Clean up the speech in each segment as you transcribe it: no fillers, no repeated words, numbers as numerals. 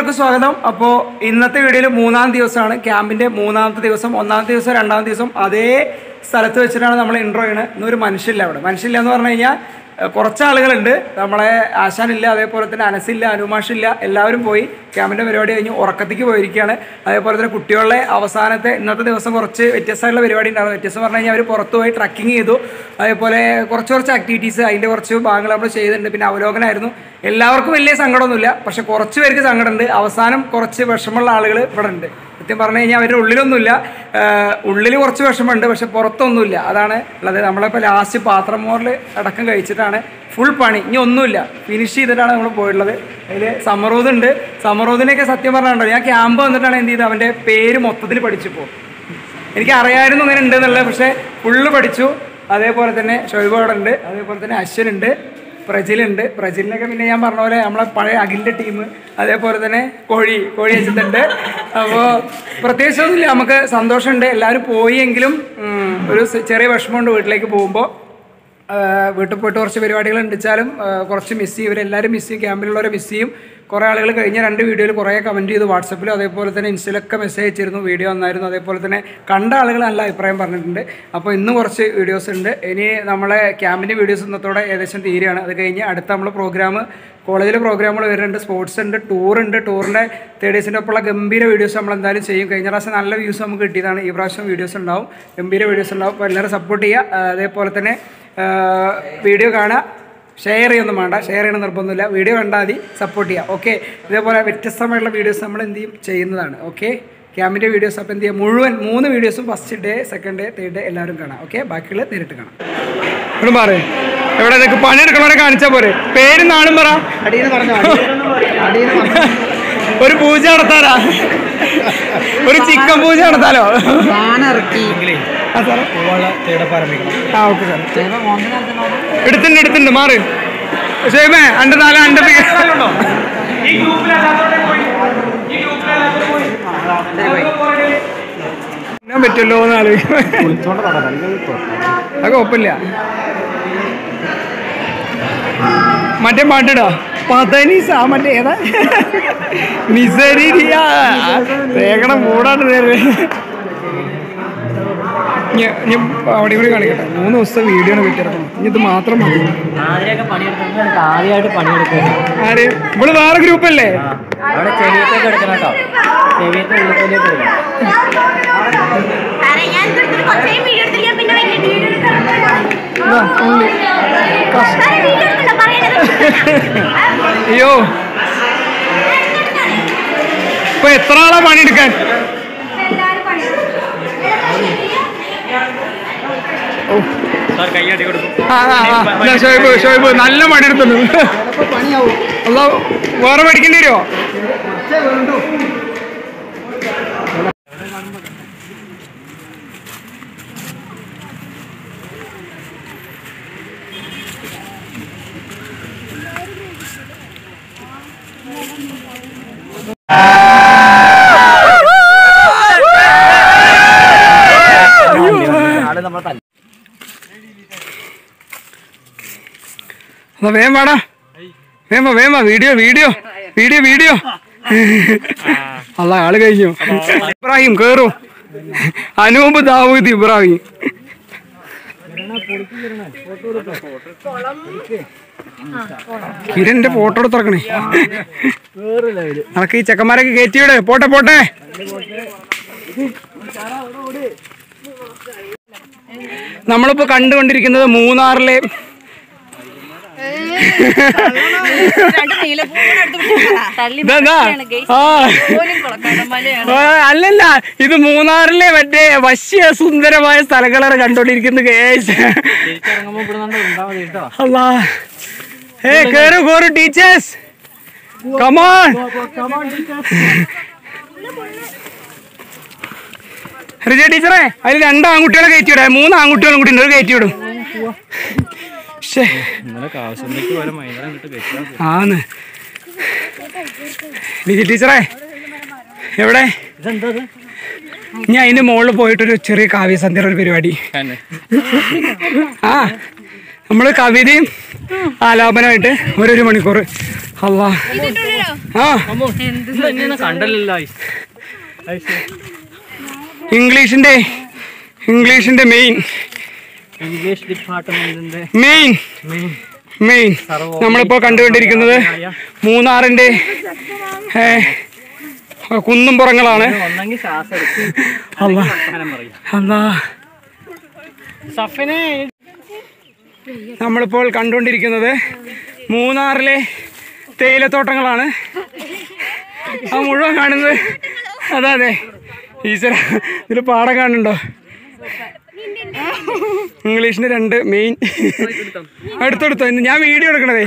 എല്ലാവർക്കും സ്വാഗതം. അപ്പോൾ ഇന്നത്തെ വീഡിയോയിൽ മൂന്നാം ദിവസമാണ്, ക്യാമ്പിൻ്റെ മൂന്നാമത്തെ ദിവസം. ഒന്നാമത്തെ ദിവസം രണ്ടാമത്തെ ദിവസം അതേ സ്ഥലത്ത് വെച്ചിട്ടാണ് നമ്മൾ ഇൻട്രോ ചെയ്യുന്നത്. ഇന്നൊരു മനുഷ്യമില്ല അവിടെ. മനുഷ്യമില്ല എന്ന് പറഞ്ഞു കഴിഞ്ഞാൽ കുറച്ച് ആളുകളുണ്ട്. നമ്മളെ ആശാനില്ല, അതേപോലെ തന്നെ അനസില്ല, അനുമാഷില്ല, എല്ലാവരും പോയി ക്യാമ്പിൻ്റെ പരിപാടി കഴിഞ്ഞ് ഉറക്കത്തേക്ക് പോയിരിക്കുകയാണ്. അതേപോലെ തന്നെ കുട്ടികളുടെ അവസാനത്തെ ഇന്നത്തെ ദിവസം കുറച്ച് വ്യത്യസ്തമായിട്ടുള്ള പരിപാടി ഉണ്ടായിരുന്നു. വ്യത്യസ്തം പറഞ്ഞു കഴിഞ്ഞാൽ അവർ പുറത്ത് പോയി ട്രക്കിങ് ചെയ്തു. അതേപോലെ കുറച്ച് ആക്ടിവിറ്റീസ് അതിൻ്റെ കുറച്ച് ഭാഗങ്ങൾ നമ്മൾ ചെയ്തിട്ടുണ്ട്. പിന്നെ അവലോകനമായിരുന്നു. എല്ലാവർക്കും വലിയ സങ്കടമൊന്നുമില്ല, പക്ഷെ കുറച്ച് പേർക്ക് സങ്കടമുണ്ട്. അവസാനം കുറച്ച് വിഷമമുള്ള ആളുകൾ ഇവിടെ ഉണ്ട്. സത്യം പറഞ്ഞു കഴിഞ്ഞാൽ അവരുടെ ഉള്ളിലൊന്നുമില്ല, ഉള്ളിൽ കുറച്ച് വിഷമമുണ്ട്, പക്ഷെ പുറത്തൊന്നുമില്ല. അതാണ് ഉള്ളത്. നമ്മളിപ്പോൾ ലാസ്റ്റ് പാത്രം മോറിൽ അടക്കം കഴിച്ചിട്ടാണ് ഫുൾ പണി. ഇനി ഒന്നുമില്ല, ഫിനിഷ് ചെയ്തിട്ടാണ് നമ്മൾ പോയിട്ടുള്ളത്. അതിൽ സമറൂദ് ഉണ്ട്. സമറൂദിനെയൊക്കെ സത്യം പറഞ്ഞിട്ടുണ്ടോ, ഞാൻ ക്യാമ്പ് വന്നിട്ടാണ് എന്ത് ചെയ്തത്, അവൻ്റെ പേര് മൊത്തത്തിൽ പഠിച്ചപ്പോൾ എനിക്ക് അറിയാമായിരുന്നു അങ്ങനെ ഉണ്ടെന്നുള്ളത്, പക്ഷേ ഫുള്ള് പഠിച്ചു. അതേപോലെ തന്നെ ഷൊയ്ബ് അവിടെ ഉണ്ട്, അതേപോലെ തന്നെ അശ്വനുണ്ട്, പ്രജിലുണ്ട്. പ്രജിലിനൊക്കെ പിന്നെ ഞാൻ പറഞ്ഞ പോലെ നമ്മളെ പഴയ അഖിലിൻ്റെ ടീം, അതേപോലെ തന്നെ കോഴി വെച്ചിട്ടുണ്ട്. അപ്പോൾ പ്രത്യേകിച്ചൊന്നുമില്ല, നമുക്ക് സന്തോഷമുണ്ട്. എല്ലാവരും പോയെങ്കിലും ഒരു ചെറിയ വിഷമമുണ്ട് വീട്ടിലേക്ക് പോകുമ്പോൾ. വീട്ടിൽ പോയിട്ട് കുറച്ച് പരിപാടികൾ ഉണ്ടിച്ചാലും കുറച്ച് മിസ് ചെയ്യും. ഇവരെല്ലാവരും മിസ് ചെയ്യും, ക്യാമ്പിലുള്ളവരെ മിസ് ചെയ്യും. കുറേ ആളുകൾ കഴിഞ്ഞ 2 വീഡിയോയിൽ കുറേ കമൻറ്റ് ചെയ്തു, വാട്സപ്പിലും അതേപോലെ തന്നെ ഇൻസ്റ്റയിലൊക്കെ മെസ്സേജ് അയച്ചിരുന്നു. വീഡിയോ വന്നായിരുന്നു. അതേപോലെ തന്നെ കണ്ട ആളുകൾ നല്ല അഭിപ്രായം പറഞ്ഞിട്ടുണ്ട്. അപ്പോൾ ഇന്ന് കുറച്ച് വീഡിയോസ് ഉണ്ട്. ഇനി നമ്മളെ ക്യാമ്പിൻ്റെ വീഡിയോസ് ഇന്നത്തോടെ ഏകദേശം തീരുകയാണ്. അത് കഴിഞ്ഞ് അടുത്ത നമ്മൾ കോളേജിലെ പ്രോഗ്രാമുകൾ വരുന്നുണ്ട്. സ്പോർട്സ് ഉണ്ട്, ടൂറുണ്ട്. ടൂറിൻ്റെ 3 ഡേയ്സിൻ്റെ ഒപ്പമുള്ള ഗംഭീര വീഡിയോസ് നമ്മൾ എന്തായാലും ചെയ്യും. കഴിഞ്ഞ പ്രാവശ്യം നല്ല വ്യൂസ് നമുക്ക് കിട്ടിയതാണ്. ഈ പ്രാവശ്യം വീഡിയോസ് ഉണ്ടാവും, ഗംഭീര വീഡിയോസ് ഉണ്ടാവും. അപ്പോൾ എല്ലാവരും സപ്പോർട്ട് ചെയ്യുക. അതേപോലെ തന്നെ വീഡിയോ കാണുക, ഷെയർ ചെയ്യൊന്നും വേണ്ട, ഷെയർ ചെയ്യണം നിർബന്ധമില്ല. വീഡിയോ കണ്ടാൽ മതി, സപ്പോർട്ട് ചെയ്യുക. ഓക്കെ, ഇതേപോലെ വ്യത്യസ്തമായിട്ടുള്ള വീഡിയോസ് നമ്മൾ എന്ത് ചെയ്യും ചെയ്യുന്നതാണ്. ഓക്കെ, ക്യാമ്പിൻ്റെ വീഡിയോസ് അപ്പോൾ എന്ത് ചെയ്യുക, മുഴുവൻ 3 വീഡിയോസും first day, second day, third day എല്ലാവരും കാണാം. ഓക്കെ, ബാക്കിയുള്ള നേരിട്ട് കാണാം. ഇവിടെ പറയും, എവിടെ നിനക്ക് പണിയെടുക്കണവരെ കാണിച്ചാൽ പോരെ. പേരും നാളും പറ. ഒരു പൂജ നടത്താനാ, ഒരു ചിക്കൻ പൂജ നടത്താലോ. എടുത്തിട്ടുണ്ട് മാറ് ഷേമേ. അണ്ട് 4 അണ്ട് ഞാൻ പറ്റുമല്ലോ എന്ന് ആലോചിക്കും. അത് കുഴപ്പമില്ല. മറ്റേ പാട്ടിടാ, പതനീസ, മറ്റേ ഏതാ, മിസരിയ തേക്കണ മൂടാണ്ട് നേരെ. അവിടെ കൂടി കാണിക്കട്ടെ. 3 ദിവസത്തെ വീഡിയോ ആണ് കിട്ടിയിടക്കണം. ഇനി ഇത് മാത്രം മതി. ആര് ഇവിടെ വേറെ ഗ്രൂപ്പല്ലേ? അയ്യോ, ഇപ്പൊ എത്ര ആളാ പണിയെടുക്കാൻ? ഷോയ്ബ് നല്ല പണിയെടുക്കുന്നു. അല്ല വേറെ പഠിക്കേണ്ടി വരുമോ? വേഗം വാടാ, വേഗം വീഡിയോ. അല്ല ആള് കഴിഞ്ഞു. ഇബ്രാഹിം കേറൂ. അനൂപ് ദാവൂദ് ഇബ്രാഹിം. കിരന്റെ ഫോട്ടോ എടുത്തിറക്കണേ. അനക്ക് ഈ ചെക്കന്മാരൊക്കെ കയറ്റിവിടെ. പോട്ടെ. നമ്മളിപ്പോ കണ്ടുകൊണ്ടിരിക്കുന്നത് മൂന്നാറിലെ അല്ലല്ല, ഇത് മൂന്നാറിലെ മറ്റേ വശ്യ സുന്ദരമായ സ്ഥലങ്ങളാണ് കണ്ടോണ്ടിരിക്കുന്നത്. കേറു ടീച്ചേഴ്സ്, കമോൺ. റിജ ടീച്ചറെ, അതിൽ 2 ആൺകുട്ടികളെ കയറ്റിവിടാ. 3 ആൺകുട്ടികളും കൂടി ഉണ്ട്, കയറ്റിവിടും. ആന്ന് ലിജി ടീച്ചറെ എവിടെ? ഞാൻ അതിന്റെ മുകളിൽ പോയിട്ടൊരു ചെറിയ കാവ്യസന്ധ്യയുടെ ഒരു പരിപാടി. ആ, നമ്മൾ കവിതയും ആലാപനമായിട്ട് 1 മണിക്കൂർ അല്ലാ ആ കണ്ടല്ലോ. ഇംഗ്ലീഷിന്റെ മെയിൻ ഇംഗ്ലീഷ് ഡിപ്പാർട്ട്മെന്റിന്റെ മെയിൻ നമ്മളിപ്പോൾ കണ്ടുകൊണ്ടിരിക്കുന്നത് മൂന്നാറിന്റെ കുന്നും പുറങ്ങളാണ്. നമ്മളിപ്പോൾ കണ്ടുകൊണ്ടിരിക്കുന്നത് മൂന്നാറിലെ തേയിലത്തോട്ടങ്ങളാണ്. ആ മുഴുവൻ കാണുന്നത് അതെ ഈശ്വര, ഇതിൽ പാടം കാണുന്നുണ്ടോ? ഇംഗ്ലീഷിന് 2 മെയിൻ. അടുത്തെടുത്തോ, ഞാൻ വീഡിയോ എടുക്കണതേ.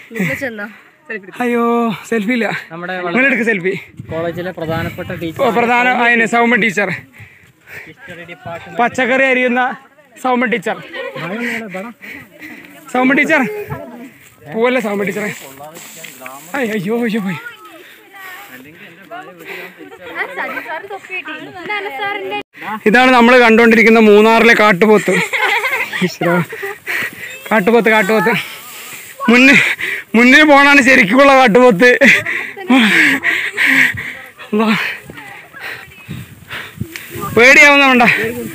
അയ്യോ സെൽഫി ഇല്ല, അങ്ങനെ എടുക്ക സെൽഫി. കോളേജിലെ പ്രധാന സൗമ്യ ടീച്ചർ, പച്ചക്കറി അരിയുന്ന സൗമ്യ ടീച്ചർ. പോവല്ലേ സൗമ്യ ടീച്ചറെ? അയ്യോ പോയി. ഇതാണ് നമ്മൾ കണ്ടുകൊണ്ടിരിക്കുന്ന മൂന്നാറിലെ കാട്ടുപോത്ത്. കാട്ടുപോത്ത് മുന്നിൽ പോണാണ് ശരിക്കുള്ള കാട്ടുപോത്ത്. പേടിയാവുന്നുണ്ട.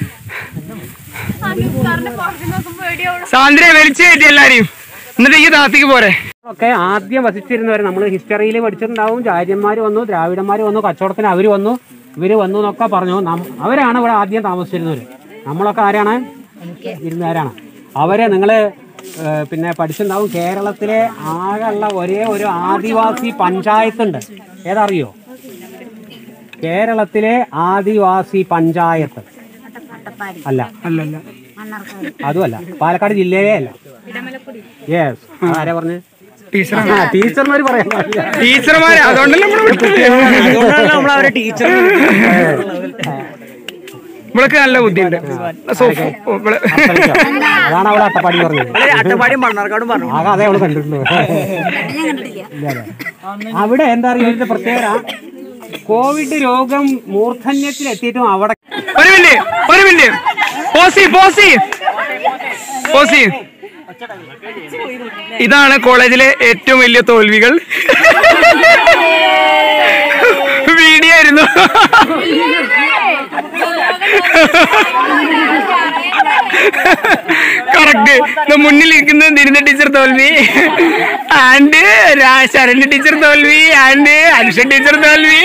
സാന്ദ്രയെ വലിച്ചു കയറ്റി എല്ലാരെയും, എന്നിട്ട് ഈ താത്തിക്ക് പോരെ. ഒക്കെ ആദ്യം വസിച്ചിരുന്നവർ നമ്മൾ ഹിസ്റ്ററിയിൽ പഠിച്ചിട്ടുണ്ടാവും. ആര്യന്മാർ വന്നു, ദ്രാവിഡന്മാർ വന്നു, കച്ചവടത്തിന് അവർ വന്നു, ഇവർ വന്നു എന്നൊക്കെ പറഞ്ഞു. അവരാണ് ഇവിടെ ആദ്യം താമസിച്ചിരുന്നവർ. നമ്മളൊക്കെ ആരാണ്? ഇരുന്നവരാണ്. അവരെ നിങ്ങൾ പിന്നെ പഠിച്ചിട്ടുണ്ടാവും. കേരളത്തിലെ ആകെയുള്ള ഒരേ ഒരു ആദിവാസി പഞ്ചായത്തുണ്ട്. ഏതറിയോ? കേരളത്തിലെ ആദിവാസി പഞ്ചായത്ത് അല്ല, അതുമല്ല, പാലക്കാട് ജില്ലയിലേ അല്ല. യെസ്, ആരാ പറഞ്ഞു? ടീച്ചർമാര് പറയാൻ ടീച്ചർമാര്. അതുകൊണ്ടല്ലേ നമ്മളവരെ ടീച്ചർ. ഇവൾക്ക് നല്ല ബുദ്ധിയുണ്ട്. അതാണ് അവളെ അട്ടപ്പാടി പറഞ്ഞത്. ആകെ അതേ അവള് കണ്ടിട്ടുള്ളൂ. അവിടെ എന്താ പറയുക, ഇതിന്റെ പ്രത്യേകത കോവിഡ് രോഗം മൂർധന്യത്തിലെത്തിയിട്ടും അവിടെ. ഒരു മിനിറ്റ് പോസി. ഇതാണ് കോളേജിലെ ഏറ്റവും വലിയ തോൽവികൾ. വീഡിയോ ആയിരുന്നു. കറക്റ്റ്. മുന്നിലിരിക്കുന്ന ദിനന്ദ ടീച്ചർ തോൽവി, ആൻഡ് ശരണ്യ ടീച്ചർ തോൽവി, ആൻഡ് അനുഷ ടീച്ചർ തോൽവി.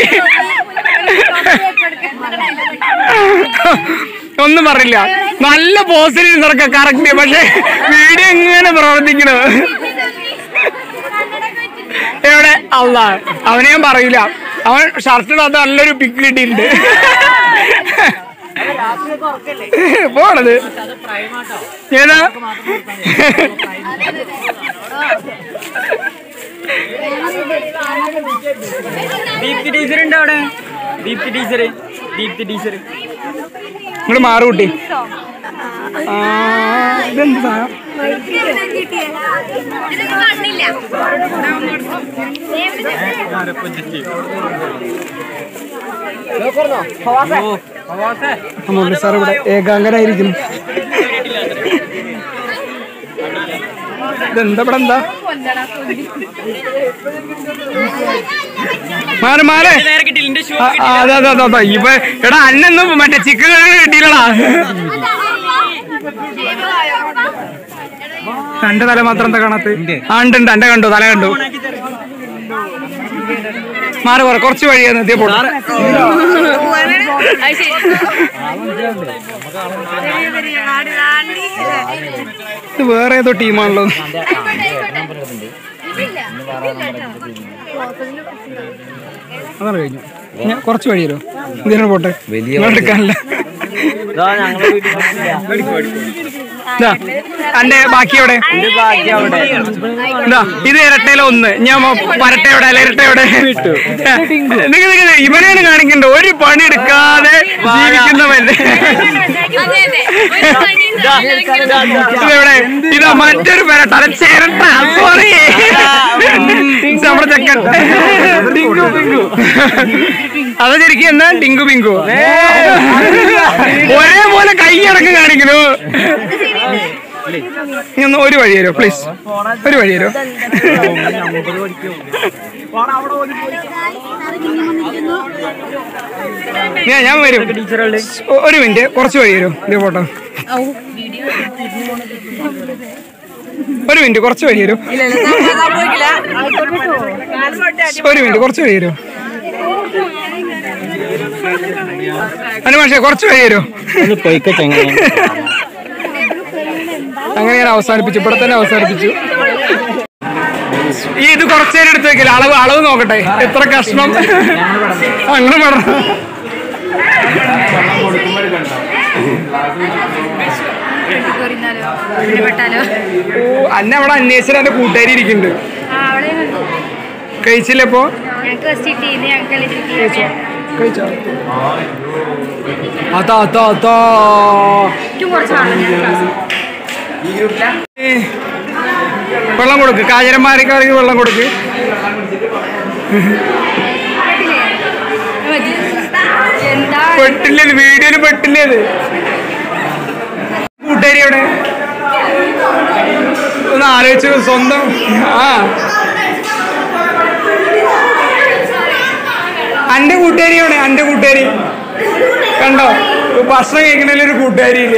ഒന്നും പറയില്ല. നല്ല പോസിറ്റീവ് നിറക്ക കറക്റ്റ്. പക്ഷെ വീഡിയോ എങ്ങനെ പ്രവർത്തിക്കണോ? എവിടെ അല്ല, അവനെ ഞാൻ പറയില്ല. അവൻ ഷർട്ടിനകത്ത് നല്ലൊരു പിക്ക് കിട്ടിയിട്ടുണ്ട്. പോണത് ഏതാ? ദീപ്തി ടീച്ചർ ഉണ്ട് അവിടെ. ദീപ്തി ടീച്ചർ നിങ്ങൾ മാറുകൂട്ടി. ഇതെന്ത് സാധനം? സാർ ഇവിടെ ഏകാംഗനായിരിക്കുന്നു. ഇതെന്താ ഇവിടെ എന്താ? മാറെ അതെ ഇപ്പൊ എടാ അന്നൊന്നും മറ്റേ ചിക്കൻ കിട്ടിയില്ലടാ. 2 തല മാത്രം എന്താ കാണാത്ത? ഉണ്ട് എന്റെ കണ്ടു, തല കണ്ടു. മാറി കുറച്ച് വഴിയാണ് എത്തിയപ്പോൾ. ഇത് വേറെ ഏതോ ടീമാണല്ലോ. അതാണ് കഴിഞ്ഞു. ഞാൻ കുറച്ച് വഴി തരുമോ? ഇതിനെ പോട്ടെ, എടുക്കാനല്ല. എന്റെ ബാക്കി എവിടെ? ഇത് ഇരട്ടയിലെ 1. ഞാൻ പരട്ടയുടെ അല്ല ഇരട്ടയുടെ. ഇവനെയാണ് കാണിക്കണ്ട. ഒരു പണി എടുക്കാതെ ജീവിക്കുന്നവല്ലേ. ഇതെവിടെ? ഇതാ മറ്റൊരു പരട്ട. ചിരട്ട. സോറി, നമ്മുടെ ചെക്കൻ. അത് ശരിക്കും എന്നാ ടിങ്കു പിങ്കു. ഒരേപോലെ കൈ അടക്കം കാണിക്കണു. നീ ഒന്ന് ഒരു വഴി തരുമോ പ്ലീസ്? ഒരു വഴി തരുമോ? ഞാൻ വരും. ഒരു മിനിറ്റ്, കുറച്ച് വഴി തരുമോ? ഇത് ഫോട്ടോ ഒരു മിനിറ്റ്, കുറച്ച് വഴി തരുമോ? ഒരു മിനിറ്റ്, കുറച്ച് വഴി തരുമോ? അനുമാഷേ കുറച്ച് വഴി തരുമോ? അങ്ങനെ ഞാൻ അവസാനിപ്പിച്ചു, ഇവിടെ തന്നെ അവസാനിപ്പിച്ചു. ഈ ഇത് കുറച്ചു നേരം എടുത്ത് വെക്കില്ല, അളവ് നോക്കട്ടെ എത്ര കഷ്ണം അങ്ങനെ പറഞ്ഞു. ഓ, അന്നെ അവിടെ അന്വേഷിച്ചിട്ട് എന്റെ കൂട്ടുകാരി ഇരിക്കുന്നുണ്ട്. കഴിച്ചില്ലേ ഇപ്പോ? കഴിച്ചോ? അതാ അതാ അതാ വെള്ളം കൊടുക്ക്, കാഞ്ഞിരന്മാരക്കാർക്ക് വെള്ളം കൊടുക്ക്. പെട്ടില്ലേ വീഡിയോയില്, പെട്ടില്ലേ അത്? കൂട്ടുകാരി അവിടെ ഒന്ന് ആലോചിച്ചു സ്വന്തം. അന്റെ കൂട്ടുകാരി അവിടെ, അന്റെ കൂട്ടുകാരി കണ്ടോ? ഭക്ഷണം കഴിക്കണതിലൊരു കൂട്ടുകാരി ഇല്ല.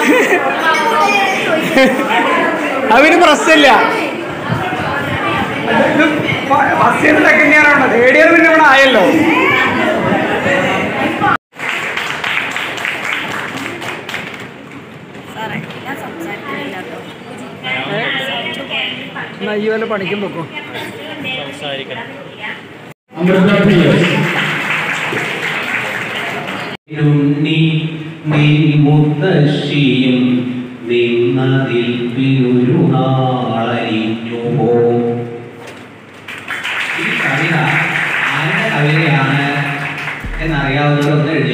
അവന് പ്രശ്നമില്ല. സെക്കൻഡ് തേർഡ് ഇയർ പിന്നെ ഇവിടെ ആയല്ലോ. ഈ വല്ല പണിക്കും പോക്കോ. മുത്തശ്ശിയും നിന്നതിൽ പിന്നൊരു നാളറിഞ്ഞു പോം. ഈ കവിത ആരുടെ കവിതയാണ് എന്നറിയാവുന്നവരൊന്ന് എഴുതി